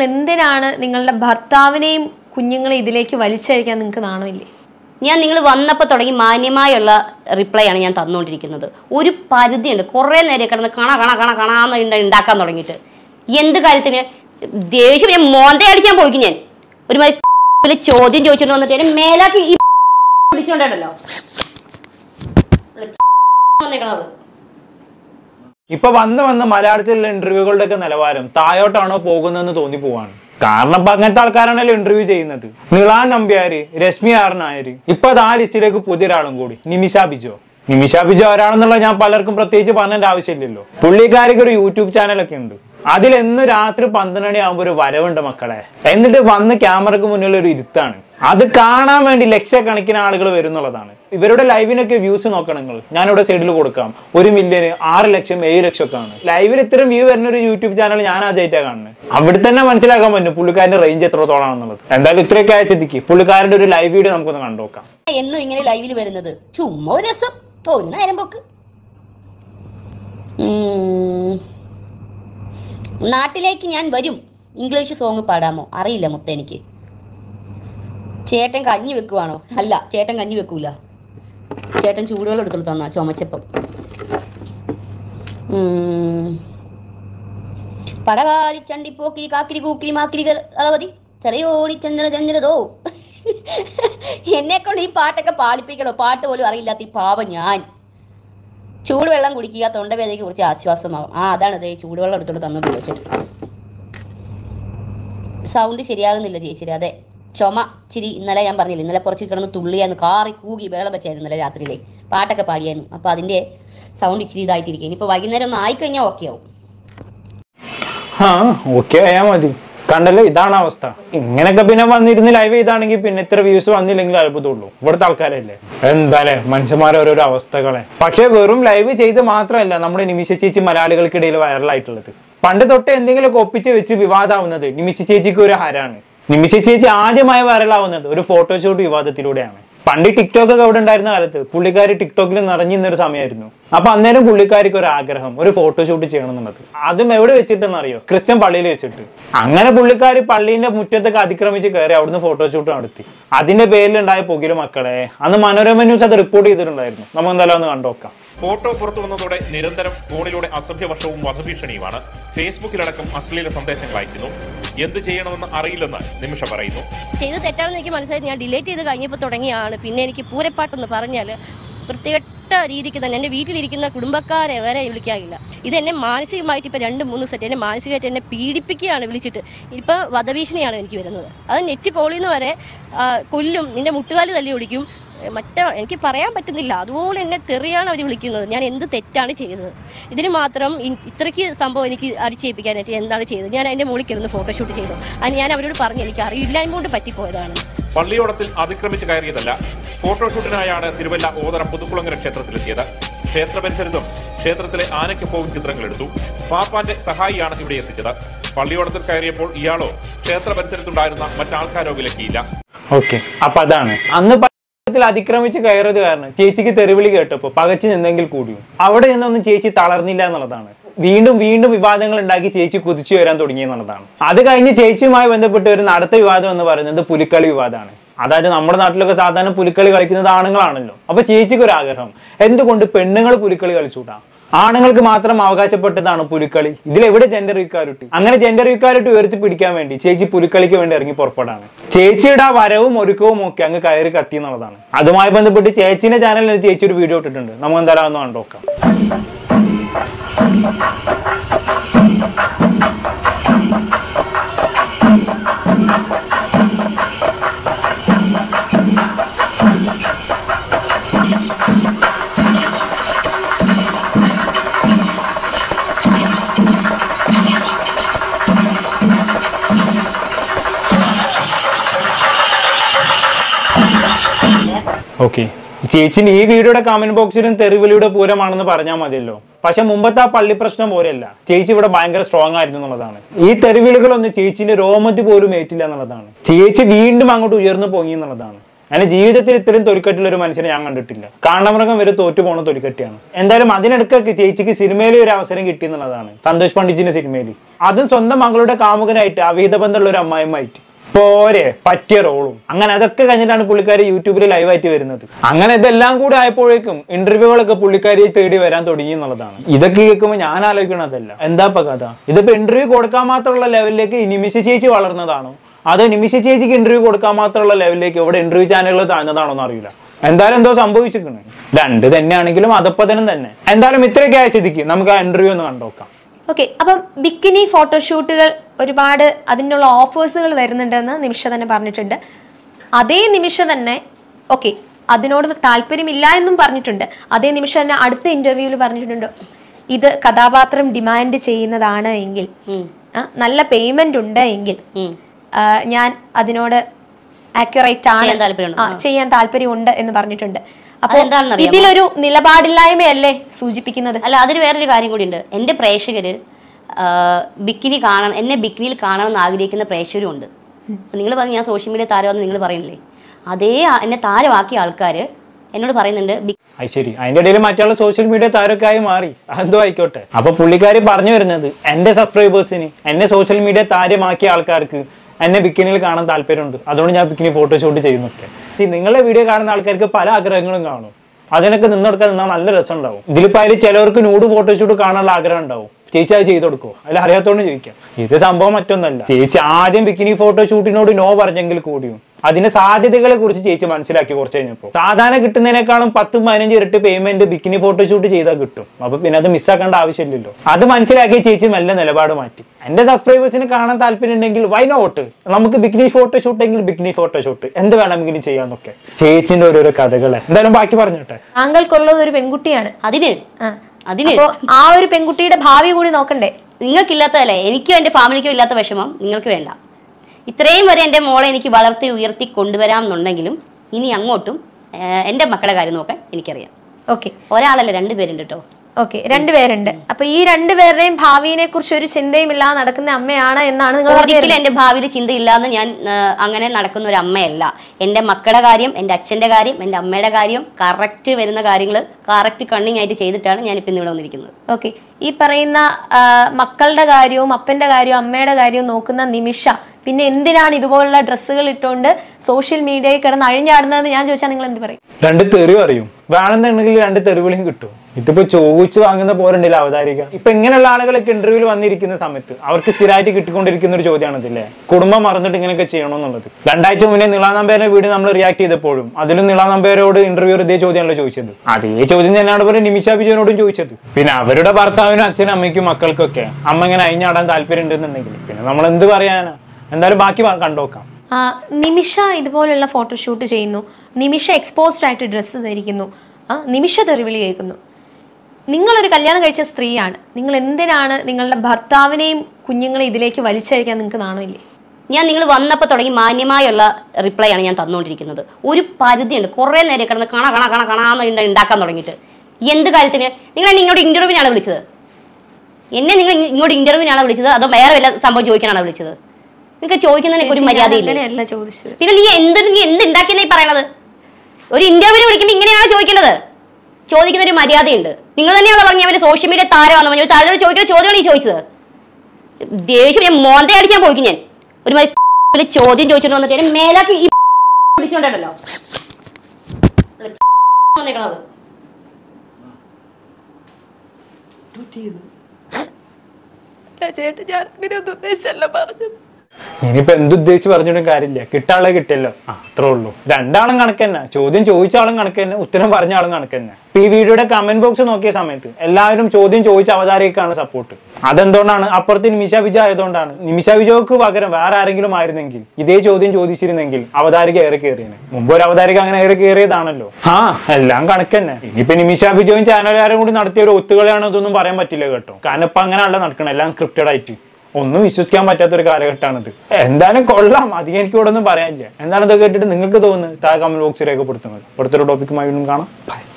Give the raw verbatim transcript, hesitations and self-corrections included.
എന്തിനാണ് നിങ്ങളുടെ ഭർത്താവിനെയും കുഞ്ഞുങ്ങളെ ഇതിലേക്ക് വലിച്ചഴിക്കാൻ നിങ്ങൾക്ക് നാണമില്ലേ? ഞാൻ നിങ്ങൾ വന്നപ്പോൾ തുടങ്ങി മാന്യമായുള്ള റിപ്ലൈ ആണ് ഞാൻ തന്നുകൊണ്ടിരിക്കുന്നത്. ഒരു പരിധിയുണ്ട്. കുറേ നേരം കിടന്ന് കണ കണ കണ കണാന്ന് ഉണ്ടാക്കാൻ തുടങ്ങിയിട്ട് എന്ത് കാര്യത്തിന് ദേഷ്യം ഞാൻ മോന്തെ അടിക്കാൻ പൊളിക്കും. ഞാൻ ഒരുമാതിരി ചോദ്യം ചോദിച്ചിട്ട് വന്നിട്ട് മേലാക്കി ഈ പിടിച്ചോണ്ടല്ലോ. ഇപ്പൊ വന്ന് വന്ന് മലയാളത്തിലുള്ള ഇന്റർവ്യൂകളുടെ ഒക്കെ നിലവാരം താഴോട്ടാണോ പോകുന്നതെന്ന് തോന്നിപ്പോവാണ്. കാരണം ഇപ്പൊ അങ്ങനത്തെ ആൾക്കാരാണല്ലോ ഇന്റർവ്യൂ ചെയ്യുന്നത്. നിളാൻ നമ്പ്യാര്, രശ്മി ആർ നായര്, ഇപ്പൊ ആ ലിസ്റ്റിലേക്ക് പുതിയൊരാളും കൂടി നിമിഷ ബിജോ. നിമിഷ ബിജോ ആരാണെന്നുള്ള ഞാൻ പലർക്കും പ്രത്യേകിച്ച് പറഞ്ഞതിന്റെ ആവശ്യമില്ലല്ലോ. പുള്ളിക്കാരിക്ക് ഒരു യൂട്യൂബ് ചാനലൊക്കെ ഉണ്ട്. അതിലെന്ന് രാത്രി പന്ത്രണ്ട് മണി ആകുമ്പോൾ ഒരു വരവുണ്ട് മക്കളെ. എന്നിട്ട് വന്ന് ക്യാമറക്ക് മുന്നിൽ ഒരു ഇരുത്താണ്. അത് കാണാൻ വേണ്ടി ലക്ഷക്കണക്കിന് ആളുകൾ വരുന്നുള്ളതാണ്. ഇവരുടെ ലൈവിനൊക്കെ വ്യൂസ് നോക്കണം നിങ്ങൾ. ഞാനിവിടെ സൈഡിൽ കൊടുക്കാം. ഒരു മില്യന് ആറ് ലക്ഷം ഏഴ് ലക്ഷം ഒക്കെ ആണ് ലൈവിൽ. ഇത്രയും വ്യൂ വരുന്ന ഒരു യൂട്യൂബ് ചാനൽ ഞാൻ ആദ്യമായിട്ടാണ് കാണുന്നത്. അവിടെ തന്നെ മനസ്സിലാക്കാൻ പറ്റും പുള്ളിക്കാരന്റെ റേഞ്ച് എത്രത്തോളാണെന്നുള്ളത്. എന്തായാലും ഇത്രയൊക്കെ അയച്ചെത്തിക്ക് പുള്ളിക്കാരന്റെ ഒരു ലൈവ് വീഡിയോ നമുക്കൊന്ന് കണ്ടുനോക്കാം. എന്നും ഇങ്ങനെ ലൈവിൽ വരുന്നത് ചുമ്മാ ഒരു രസം, ഒരു നേരം പോക്ക്. നാട്ടിലേക്ക് ഞാൻ വരും. ഇംഗ്ലീഷ് സോങ് പാടാമോ? അറിയില്ല മുത്ത എനിക്ക്. ചേട്ടൻ കഞ്ഞി വെക്കുവാണോ? അല്ല, ചേട്ടൻ കഞ്ഞി വെക്കൂല. ചേട്ടൻ ചൂടുവെള്ളം എടുത്തോളൂ തന്നാ ചുമച്ചപ്പം. പടകാരി ചണ്ടി പോക്കിരി കാക്കിരി കൂക്കിരി മാക്കിരി അളവതി ചെറിയോടി ചന്ദ്ര ചന്ദ്രതോ. എന്നെ കൊണ്ട് ഈ പാട്ടൊക്കെ പാടിപ്പിക്കണോ? പാട്ട് പോലും അറിയില്ലാത്ത ഈ പാവം ഞാൻ. ചൂടുവെള്ളം കുടിക്കുക, തൊണ്ടവേദനയ്ക്ക് കുറച്ച് ആശ്വാസമാകും. ആ അതാണ് അതേ ചൂടുവെള്ളം എടുത്തോണ്ട് തന്നു വെച്ചിട്ട്. സൗണ്ട് ശരിയാകുന്നില്ല ചേച്ചി. അതെ, ചുമ ചിരി. ഇന്നലെ ഞാൻ പറഞ്ഞില്ല, ഇന്നലെ കുറച്ച് കിടന്ന് തുള്ളിയായിരുന്നു, കാറി കൂകി വേളം വെച്ചായിരുന്നു ഇന്നലെ രാത്രിയിലെ. പാട്ടൊക്കെ പാടിയായിരുന്നു. അപ്പോൾ അതിൻ്റെ സൗണ്ട് ഇച്ചിരി ഇതായിട്ടിരിക്കും. ഇനിയിപ്പോൾ വൈകുന്നേരം ഒന്ന് ആയിക്കഴിഞ്ഞാൽ ഓക്കെ ആവും. ആ ഓക്കെ ആയാൽ മതി. കണ്ടല്ലോ, ഇതാണ് അവസ്ഥ. ഇങ്ങനെയൊക്കെ പിന്നെ വന്നിരുന്ന് ലൈവ് ചെയ്താണെങ്കിൽ പിന്നെ ഇത്ര വ്യൂസ് വന്നില്ലെങ്കിൽ അത്ഭുതമുള്ളൂ. ഇവിടുത്തെ ആൾക്കാരല്ലേ. എന്തായാലേ മനുഷ്യന്മാരെ ഓരോരോ അവസ്ഥകളെ. പക്ഷെ വെറും ലൈവ് ചെയ്ത് മാത്രമല്ല നമ്മുടെ നിമിഷ ചേച്ചി മലയാളികൾക്കിടയിൽ വൈറലായിട്ടുള്ളത്. പണ്ട് തൊട്ട് എന്തെങ്കിലുമൊക്കെ ഒപ്പിച്ച് വെച്ച് വിവാദമാവുന്നത് നിമിഷ ചേച്ചിക്ക് ഒരു ഹരാണ്. നിമിഷ ചേച്ചി ആദ്യമായി വൈറലാവുന്നത് ഒരു ഫോട്ടോഷൂട്ട് വിവാദത്തിലൂടെയാണ്. പണ്ട് ടിക്ടോക്ക് ഒക്കെ അവിടെ ഉണ്ടായിരുന്ന കാലത്ത് പുള്ളിക്കാരി ടിക്ടോക്കിൽ നിറഞ്ഞിരുന്നൊരു സമയമായിരുന്നു. അപ്പൊ അന്നേരം പുള്ളിക്കാരിക്ക് ഒരു ആഗ്രഹം ഒരു ഫോട്ടോഷൂട്ട് ചെയ്യണം എന്നുള്ളത്. അതും എവിടെ വെച്ചിട്ടെന്ന് അറിയോ? ക്രിസ്ത്യൻ പള്ളിയിൽ വെച്ചിട്ട്. അങ്ങനെ പുള്ളിക്കാരി പള്ളീന്റെ മുറ്റത്തൊക്കെ അതിക്രമിച്ച് കയറി അവിടുന്ന് ഫോട്ടോഷൂട്ട് നടത്തി. അതിന്റെ പേരിലുണ്ടായ പുകില് മക്കളെ. അന്ന് മനോരമ ന്യൂസ് അത് റിപ്പോർട്ട് ചെയ്തിട്ടുണ്ടായിരുന്നു. നമുക്ക് എന്തായാലും ഒന്ന് കണ്ടുനോക്കാം. ഫോട്ടോ പുറത്തു വന്നതോടെ നിരന്തരം ഫോണിലൂടെ അസഭ്യവർഷവും വധഭീഷണിയുമാണ്. ഫേസ്ബുക്കിലടക്കം അശ്ലീല സന്ദേശങ്ങൾ അയക്കുന്നു. എന്ത് ചെയ്യണമെന്ന് അറിയില്ലെന്ന് നിമിഷ പറയുന്നു. ചെയ്ത് തെറ്റാണെന്ന് എനിക്ക് മനസ്സിലായി. ഞാൻ ഡിലീറ്റ് ചെയ്ത് കഴിഞ്ഞപ്പോൾ തുടങ്ങിയാണ്. പിന്നെ എനിക്ക് പൂരപ്പാട്ടെന്ന് പറഞ്ഞാൽ വൃത്തികെട്ട രീതിക്ക് തന്നെ എൻ്റെ വീട്ടിലിരിക്കുന്ന കുടുംബക്കാരെ വരെ വിളിക്കാറില്ല. ഇത് എന്നെ മാനസികമായിട്ട് ഇപ്പോൾ രണ്ട് മൂന്ന് സെറ്റ് എന്നെ മാനസികമായിട്ട് എന്നെ പീഡിപ്പിക്കുകയാണ് വിളിച്ചിട്ട്. ഇപ്പോൾ വധഭീഷണിയാണ് എനിക്ക് വരുന്നത്. അത് നെറ്റ് കോളിൽ നിന്ന് വരെ കൊല്ലും, നിന്റെ മുട്ടുകാല് തല്ലി ഓടിക്കും, മറ്റേ എനിക്ക് പറയാൻ പറ്റുന്നില്ല. അതുപോലെ എന്നെ തെറിയാണ് അവർ വിളിക്കുന്നത്. ഞാൻ എന്ത് തെറ്റാണ് ചെയ്തത്? ഇതിന് മാത്രം ഇത്രയ്ക്ക് സംഭവം എനിക്ക് അടിച്ചേൽപ്പിക്കാനായിട്ട് എന്താണ് ചെയ്തത്? ഞാൻ അതിൻ്റെ മുകളിൽ കിടന്ന് ഫോട്ടോഷൂട്ട് ചെയ്തു. അത് ഞാൻ അവരോട് പറഞ്ഞു എനിക്ക് അറിയില്ലായ്മ കൊണ്ട് പറ്റിപ്പോയതാണ്. പള്ളിയോടത്തിൽ അതിക്രമിച്ച് കയറിയതല്ല. ഫോട്ടോഷൂട്ടിനായാണ് തിരുവല്ല ഓതറ പുതുക്കുളങ്ങര ക്ഷേത്രത്തിലെത്തിയത്. ക്ഷേത്ര പരിസരത്തും ക്ഷേത്രത്തിലെ ആനയ്ക്കൊപ്പവും ചിത്രങ്ങളെടുത്തു. പാപ്പാന്റെ സഹായിയാണ് ഇവിടെ എത്തിച്ചത്. പള്ളിയോടത്തിൽ കയറിയപ്പോൾ ഇയാളോ ക്ഷേത്ര പരിസരത്തുണ്ടായിരുന്ന മറ്റാൾക്കാരോ വിലക്കിയില്ല. ഓക്കെ, അപ്പൊ അതാണ് അന്ന് അതിക്രമിച്ച് കയറിയത് കാരണം ചേച്ചിക്ക് തെറിവിളി കേട്ടപ്പോ പകച്ചു നിന്നെങ്കിൽ കൂടിയും അവിടെ നിന്നൊന്നും ചേച്ചി തളർന്നില്ല എന്നുള്ളതാണ്. വീണ്ടും വീണ്ടും വിവാദങ്ങൾ ഉണ്ടാക്കി ചേച്ചി കുതിച്ചു വരാൻ തുടങ്ങി എന്നുള്ളതാണ്. അത് കഴിഞ്ഞ് ചേച്ചിയുമായി ബന്ധപ്പെട്ട് വരുന്ന അടുത്ത വിവാദം എന്ന് പറയുന്നത് പുലിക്കളി വിവാദമാണ്. അതായത് നമ്മുടെ നാട്ടിലൊക്കെ സാധാരണ പുലിക്കളി കളിക്കുന്നത് ആണുങ്ങളാണല്ലോ. അപ്പൊ ചേച്ചിക്ക് ഒരു ആഗ്രഹം, എന്തുകൊണ്ട് പെണ്ണുങ്ങൾ പുലിക്കളി കളിച്ചൂടാ? ആണുങ്ങൾക്ക് മാത്രം അവകാശപ്പെട്ടതാണ് പുലിക്കളി. ഇതിലെവിടെ ജെൻഡർ ഇക്വാലിറ്റി? അങ്ങനെ ജെൻഡർ ഇക്വാലിറ്റി ഉയർത്തി പിടിക്കാൻ വേണ്ടി ചേച്ചി പുലിക്കളിക്ക് വേണ്ടി ഇറങ്ങി പുറപ്പെടാണ്. ചേച്ചിയുടെ ആ വരവും ഒരുക്കവും ഒക്കെ അങ്ങ് കയറി കത്തി എന്നുള്ളതാണ്. അതുമായി ബന്ധപ്പെട്ട് ചേച്ചിന്റെ ചാനലിൽ ചേച്ചി ഒരു വീഡിയോ ഇട്ടിട്ടുണ്ട്. നമുക്ക് എന്തായാലും ഒന്ന് കണ്ടോക്കാം. ഓക്കെ, ചേച്ചിന്റെ ഈ വീഡിയോയുടെ കമന്റ് ബോക്സിലും തെറിവിളിയുടെ പൂരമാണെന്ന് പറഞ്ഞാൽ മതിയല്ലോ. പക്ഷെ മുമ്പത്തെ ആ പള്ളി പ്രശ്നം പോലെയല്ല. ചേച്ചി ഇവിടെ ഭയങ്കര സ്ട്രോങ് ആയിരുന്നു എന്നുള്ളതാണ്. ഈ തെറിവിളികളൊന്നും ചേച്ചിന്റെ രോമത്തിൽ പോലും ഏറ്റില്ല എന്നുള്ളതാണ്. ചേച്ചി വീണ്ടും അങ്ങോട്ട് ഉയർന്നു പോങ്ങി എന്നുള്ളതാണ്. എന്റെ ജീവിതത്തിൽ ഇത്രയും തൊലിക്കട്ടുള്ള ഒരു മനുഷ്യനെ ഞാൻ കണ്ടിട്ടില്ല. കാണമൃഗം വരെ തോറ്റു പോണ തൊലിക്കട്ടിയാണ്. എന്തായാലും അതിനിടയ്ക്കൊക്കെ ചേച്ചിക്ക് സിനിമയിൽ ഒരു അവസരം കിട്ടി എന്നുള്ളതാണ്. സന്തോഷ് പണ്ഡിറ്റിന്റെ സിനിമയിൽ, അതും സ്വന്തം മകളുടെ കാമുകനായിട്ട്, അവിഹിത ബന്ധമുള്ള ഒരു അമ്മായിമായിട്ട്. പോരെ പറ്റിയ റോളും. അങ്ങനെ അതൊക്കെ കഴിഞ്ഞിട്ടാണ് പുള്ളിക്കാരി യൂട്യൂബിൽ ലൈവായിട്ട് വരുന്നത്. അങ്ങനെ ഇതെല്ലാം കൂടി ആയപ്പോഴേക്കും ഇന്റർവ്യൂകളൊക്കെ പുള്ളിക്കാരിയെ തേടി വരാൻ തുടങ്ങി എന്നുള്ളതാണ്. ഇതൊക്കെ കേൾക്കുമ്പോൾ ഞാൻ ആലോചിക്കണതല്ല, എന്താ ഇപ്പൊ കഥ? ഇതിപ്പോ ഇന്റർവ്യൂ കൊടുക്കാൻ മാത്രമുള്ള ലെവലിലേക്ക് നിമിഷ ചേച്ചി വളർന്നതാണോ, അതോ നിമിഷ ചേച്ചിക്ക് ഇന്റർവ്യൂ കൊടുക്കാൻ മാത്രമുള്ള ലെവലിലേക്ക് ഇവിടെ ഇന്റർവ്യൂ ചാനലുകൾ താഴ്ന്നതാണോ എന്ന് അറിയില്ല. എന്തായാലും എന്തോ സംഭവിച്ചിരിക്കണേ. രണ്ട് തന്നെയാണെങ്കിലും അതപ്പതനും തന്നെ. എന്തായാലും ഇത്രയൊക്കെ ആയ സ്ഥിതിക്ക് നമുക്ക് ആ ഇന്റർവ്യൂ ഒന്ന് കണ്ടോക്കാം. ഓക്കെ, അപ്പം ബിക്കിനി ഫോട്ടോഷൂട്ടുകൾ ഒരുപാട് അതിനുള്ള ഓഫേഴ്സുകൾ വരുന്നുണ്ടെന്ന് നിമിഷ തന്നെ പറഞ്ഞിട്ടുണ്ട്. അതേ നിമിഷം തന്നെ ഓക്കെ അതിനോട് താല്പര്യമില്ല എന്നും പറഞ്ഞിട്ടുണ്ട്. അതേ നിമിഷം തന്നെ അടുത്ത ഇന്റർവ്യൂവിൽ പറഞ്ഞിട്ടുണ്ട്, ഇത് കഥാപാത്രം ഡിമാൻഡ് ചെയ്യുന്നതാണ് എങ്കിൽ, നല്ല പേയ്മെന്റ് ഉണ്ട് എങ്കിൽ ഞാൻ അതിനോട് ആക്യുറേറ്റ് ആണ്, ചെയ്യാൻ താല്പര്യമുണ്ട് എന്ന് പറഞ്ഞിട്ടുണ്ട്. അപ്പൊ ഇതിലൊരു നിലപാടില്ലായ്മയല്ലേ സൂചിപ്പിക്കുന്നത്? അല്ല, അതിന് വേറൊരു കാര്യം കൂടി ഉണ്ട്. എൻ്റെ പ്രേക്ഷകര് ബിക്കിനി കാണാൻ, എന്നെ ബിക്കിനിയിൽ കാണണമെന്ന് ആഗ്രഹിക്കുന്ന പ്രേക്ഷകരും ഉണ്ട്. നിങ്ങൾ പറഞ്ഞു ഞാൻ സോഷ്യൽ മീഡിയ താരമെന്ന് നിങ്ങൾ പറയുന്നില്ലേ, അതേ എന്നെ താരമാക്കിയ ആൾക്കാർ എന്നോട് പറയുന്നുണ്ട്. ശരി, അതിന്റെ ഇടയിൽ മറ്റുള്ള സോഷ്യൽ മീഡിയ താരമൊക്കെ ആയി മാറി, അതെന്തോ ആയിക്കോട്ടെ. അപ്പൊ പുള്ളിക്കാരി പറഞ്ഞു വരുന്നത്, എന്റെ സബ്സ്ക്രൈബേഴ്സിന്, എന്നെ സോഷ്യൽ മീഡിയ താരമാക്കിയ ആൾക്കാർക്ക് എന്നെ ബിക്കിനിയിൽ കാണാൻ താല്പര്യമുണ്ട്, അതുകൊണ്ട് ഞാൻ ബിക്കിനി ഫോട്ടോഷൂട്ട് ചെയ്യുന്നൊക്കെ. സി, നിങ്ങളുടെ വീഡിയോ കാണുന്ന ആൾക്കാർക്ക് പല ആഗ്രഹങ്ങളും കാണും, അതിനൊക്കെ നിന്നെടുക്കാൻ നിന്നാൽ നല്ല രസം ഉണ്ടാവും. ഇതിലിപ്പോ അതിൽ ചിലവർക്ക് നൂഡ് ഫോട്ടോഷൂട്ട് കാണാനുള്ള ആഗ്രഹം ഉണ്ടാവും. ചേച്ചി അത് ചെയ്ത് കൊടുക്കുമോ? അതിൽ അറിയാത്തോണ്ട് ചോദിക്കാം. ഇത് സംഭവം മറ്റൊന്നല്ല. ചേച്ചി ആദ്യം ബിക്കിനി ഫോട്ടോഷൂട്ടിനോട് നോ പറഞ്ഞെങ്കിൽ കൂടിയും അതിന്റെ സാധ്യതകളെ കുറിച്ച് ചേച്ചി മനസ്സിലാക്കി കുറച്ച് കഴിഞ്ഞപ്പോൾ. സാധാരണ കിട്ടുന്നതിനേക്കാളും പത്തും പതിനഞ്ച് ഇരട്ടി പേയ്മെന്റ് ബിക്കിനി ഫോട്ടോഷൂട്ട് ചെയ്താൽ കിട്ടും. അപ്പൊ പിന്നെ അത് മിസ്സാക്കേണ്ട ആവശ്യമില്ലല്ലോ. അത് മനസ്സിലാക്കി ചേച്ചി നല്ല നിലപാട് മാറ്റി. എന്റെ സബ്സ്ക്രൈബേഴ്സിന് കാണാൻ താല്പര്യം ഉണ്ടെങ്കിൽ വൈ നോട്ട്, നമുക്ക് ബിക്കിനി ഫോട്ടോഷൂട്ട് എങ്കിൽ ബിക്കിനി ഫോട്ടോഷൂട്ട് എന്ത് വേണമെങ്കിലും ചെയ്യാന്നൊക്കെ ചേച്ചിന്റെ ഓരോരോ കഥകളെ. എന്തായാലും ബാക്കി പറഞ്ഞോട്ടെ. താങ്കൾക്കുള്ളത് ഒരു പെൺകുട്ടിയാണ്, അതിന് അതിന് ആ ഒരു പെൺകുട്ടിയുടെ ഭാവി കൂടി നോക്കണ്ടേ? നിങ്ങൾക്കില്ലാത്തതല്ലേ എനിക്കും എൻ്റെ ഫാമിലിക്കും ഇല്ലാത്ത വിഷമം നിങ്ങൾക്ക് വേണ്ട. ഇത്രയും വരെ എൻ്റെ മോളെ എനിക്ക് വളർത്തി ഉയർത്തി കൊണ്ടുവരാം എന്നുണ്ടെങ്കിലും ഇനി അങ്ങോട്ടും എൻ്റെ മക്കളുടെ കാര്യം നോക്കാൻ എനിക്കറിയാം. ഓക്കെ, ഒരാളല്ല, രണ്ടുപേരുണ്ട് കേട്ടോ. ഓക്കെ, രണ്ടുപേരുണ്ട്. അപ്പൊ ഈ രണ്ടുപേരുടെയും ഭാവിയെ കുറിച്ച് ഒരു ചിന്തയും ഇല്ലാതെ നടക്കുന്ന അമ്മയാണ് എന്നാണ് നിങ്ങൾ ഒരിക്കലും എൻ്റെ ഭാവിയിൽ ചിന്തയില്ലാന്ന് ഞാൻ അങ്ങനെ നടക്കുന്ന ഒരു അമ്മയല്ല. എൻ്റെ മക്കളുടെ കാര്യം, എൻ്റെ അച്ഛൻ്റെ കാര്യം, എൻ്റെ അമ്മയുടെ കാര്യം, കറക്റ്റ് വരുന്ന കാര്യങ്ങൾ കറക്റ്റ് കണ്ണിങ് ആയിട്ട് ചെയ്തിട്ടാണ് ഞാനിപ്പോൾ ഇന്ന് ഇവിടെ വന്നിരിക്കുന്നത്. ഓക്കെ, ഈ പറയുന്ന മക്കളുടെ കാര്യവും അപ്പന്റെ കാര്യവും അമ്മയുടെ കാര്യവും നോക്കുന്ന നിമിഷ പിന്നെ എന്തിനാണ് ഇതുപോലുള്ള ഡ്രസ്സുകൾ ഇട്ടുകൊണ്ട് സോഷ്യൽ മീഡിയയിൽ കിടന്ന് അഴിഞ്ഞാടുന്നതെന്ന് ഞാൻ ചോദിച്ചാൽ നിങ്ങൾ എന്ത് പറയും? രണ്ട് തെറി അറിയും, വേണമെന്നുണ്ടെങ്കിൽ രണ്ട് തെറിവിളിയും കിട്ടും. ഇതിപ്പോ ചോദിച്ചു വാങ്ങുന്ന പോലുണ്ടല്ലോ അവതാരിക. ഇപ്പൊ ഇങ്ങനെയുള്ള ആളുകളൊക്കെ ഇന്റർവ്യൂവിൽ വന്നിരിക്കുന്ന സമയത്ത് അവർക്ക് സ്ഥിരമായിട്ട് കിട്ടിക്കൊണ്ടിരിക്കുന്ന ഒരു ചോദ്യമാണ് ഇതില്ലേ, കുടുംബം മറന്നിട്ട് ഇങ്ങനെയൊക്കെ ചെയ്യണമെന്നുള്ളത്. രണ്ടാഴ്ച മുന്നേ നിളാനമ്പേരെ വീഡിയോ നമ്മൾ റിയാക്ട് ചെയ്തപ്പോഴും അതിലും നിളാനമ്പേരോട് ഇന്റർവ്യൂ ഇതേ ചോദ്യമാണല്ലോ ചോദിച്ചത്. അതേ ചോദ്യം തന്നെയാണ് പോലെ നിമിഷ ബിജുവിനോടും ചോദിച്ചത്. പിന്നെ അവരുടെ ഭർത്താവിനും അച്ഛനും അമ്മയ്ക്കും മക്കൾക്കൊക്കെ അമ്മ ഇങ്ങനെ അഴിഞ്ഞാടാൻ താല്പര്യം ഉണ്ടെന്നുണ്ടെങ്കിൽ പിന്നെ നമ്മൾ എന്ത് പറയാനാ? എന്തായാലും ബാക്കി കണ്ടോക്കാം. നിമിഷ ഇതുപോലുള്ള ഫോട്ടോഷൂട്ട് ചെയ്യുന്നു, നിമിഷ എക്സ്പോസ്ഡ് ആയിട്ട് ഡ്രസ്സ് ധരിക്കുന്നു, നിമിഷ തെറിവിളി കേൾക്കുന്നു. നിങ്ങളൊരു കല്യാണം കഴിച്ച സ്ത്രീയാണ്, നിങ്ങൾ എന്തിനാണ് നിങ്ങളുടെ ഭർത്താവിനെയും കുഞ്ഞുങ്ങളെ ഇതിലേക്ക് വലിച്ചഴിക്കാൻ നിങ്ങൾക്ക് നാണമില്ലേ? ഞാൻ നിങ്ങൾ വന്നപ്പോൾ തുടങ്ങി മാന്യമായുള്ള റിപ്ലൈ ആണ് ഞാൻ തന്നുകൊണ്ടിരിക്കുന്നത്. ഒരു പരിധിയുണ്ട്, കുറേ നേരം കിടന്ന് കണ കണ കണ കണാന്ന് ഉണ്ടാക്കാൻ തുടങ്ങിയിട്ട്. എന്ത് കാര്യത്തിന്? നിങ്ങൾ എന്നെ ഇങ്ങോട്ട് ഇന്റർവ്യൂവിനാണ് വിളിച്ചത്? എന്നെ നിങ്ങൾ ഇങ്ങോട്ട് ഇന്റർവ്യൂവിനാണ് വിളിച്ചത് അതോ വേറെ വല്ല സംഭവം ചോദിക്കാനാണ് വിളിച്ചത്? നിങ്ങൾക്ക് ചോദിക്കുന്നതിനൊക്കെ ഒരു മര്യാദയില്ല. പിന്നെ നീ എന്ത് നീ എന്ത് ഉണ്ടാക്കിയെന്നീ പറയണത്? ഒരു ഇന്റർവ്യൂ വിളിക്കുമ്പോൾ ഇങ്ങനെയാണ് ചോദിക്കേണ്ടത്. ചോദിക്കുന്ന ഒരു മര്യാദയുണ്ട്. നിങ്ങൾ തന്നെയാണ് പറഞ്ഞ അവര് സോഷ്യൽ മീഡിയ താരമാണെന്ന് പറഞ്ഞു. താരത്തോട് ചോദിക്കുന്ന ചോദ്യമാണ് ഈ ചോദിച്ചത്. ദേഷ്യം ഞാൻ മോന്തെ അടിക്കാൻ പൊളിക്കും ഞാൻ. ഒരു മാതിരി ചോദ്യം ചോദിച്ചിട്ട് വന്നിട്ട് മേലാക്കി ഈ വിളിച്ചോണ്ടല്ലോ ചേട്ടൻ ഞാൻ അങ്ങനെ ഒന്നും ഉദ്ദേശിച്ചല്ല പറഞ്ഞത്. ഇനിയിപ്പോ എന്തുദ്ദേശിച്ച് പറഞ്ഞിട്ടും കാര്യമില്ല, കിട്ടാളെ കിട്ടിയല്ലോ, അത്രേ ഉള്ളൂ. രണ്ടാളും കണക്ക് തന്നെ, ചോദ്യം ചോദിച്ച ആളും കണക്ക് തന്നെ, ഉത്തരം പറഞ്ഞ ആളും കണക്ക് തന്നെ. ഈ വീഡിയോയുടെ കമന്റ് ബോക്സ് നോക്കിയ സമയത്ത് എല്ലാവരും ചോദ്യം ചോദിച്ച അവതാരികക്കാണ് സപ്പോർട്ട്. അതെന്തുകൊണ്ടാണ്? അപ്പുറത്ത് നിമിഷ വിജ ആയതുകൊണ്ടാണ്. നിമിഷ വിജയ്ക്ക് പകരം വേറെ ആരെങ്കിലും ആയിരുന്നെങ്കിൽ, ഇതേ ചോദ്യം ചോദിച്ചിരുന്നെങ്കിൽ അവതാരിക ഏറെ കയറിയേനെ. മുമ്പ് ഒരു അവതാരിക അങ്ങനെ ഏറെ കയറിയതാണല്ലോ. ആ എല്ലാം കണക്ക് തന്നെ. ഇനിയിപ്പോ നിമിഷ വിജയും ചാനലുകാരും കൂടി നടത്തിയ ഒരു ഒത്തുകളിയാണോ ഇതൊന്നും പറയാൻ പറ്റില്ല കേട്ടോ. കാരണം ഇപ്പൊ അങ്ങനെയല്ല നടക്കണം, എല്ലാം സ്ക്രിപ്റ്റഡ് ആയിട്ട്. ഒന്നും വിശ്വസിക്കാൻ പറ്റാത്തൊരു കാലഘട്ടമാണിത്. എന്തായാലും കൊള്ളാം, അധികം എനിക്ക് ഇവിടെ ഒന്നും പറയാനില്ല. എന്താണ് ഇതൊക്കെ കേട്ടിട്ട് നിങ്ങൾക്ക് തോന്നുന്നത്? താഴെ കമന്റ് ബോക്സിൽ രേഖപ്പെടുത്തുന്നത്. അടുത്തൊരു ടോപ്പിക്കുമായി വീണ്ടും കാണാം. ബൈ.